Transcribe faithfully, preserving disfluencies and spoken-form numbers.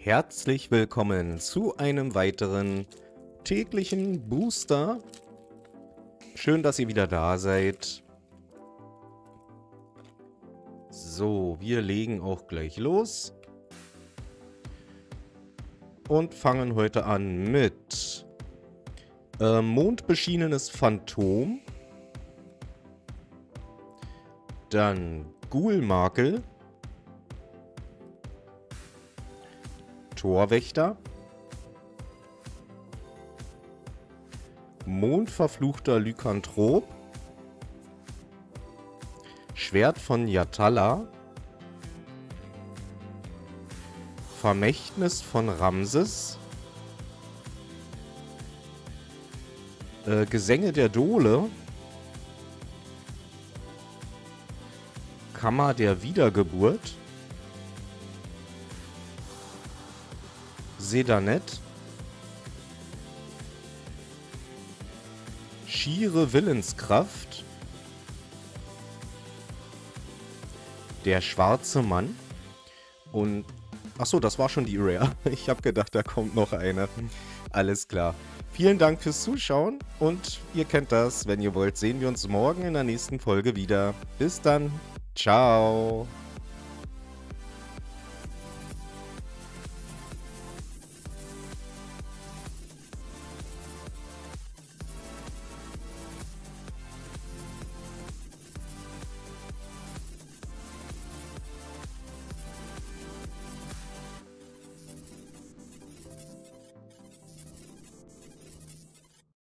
Herzlich willkommen zu einem weiteren täglichen Booster. Schön, dass ihr wieder da seid. So, wir legen auch gleich los. Und fangen heute an mit äh, mondbeschienenes Phantom. Dann Ghoul-Makel. Torwächter. Mondverfluchter Lykanthrop. Schwert von Yatala. Vermächtnis von Ramses. Äh, Gesänge der Dole. Kammer der Wiedergeburt. Sedanet. Schiere Willenskraft. Der schwarze Mann. Und achso, das war schon die Rare. Ich habe gedacht, da kommt noch eine. Alles klar. Vielen Dank fürs Zuschauen und ihr kennt das. Wenn ihr wollt, sehen wir uns morgen in der nächsten Folge wieder. Bis dann. Ciao.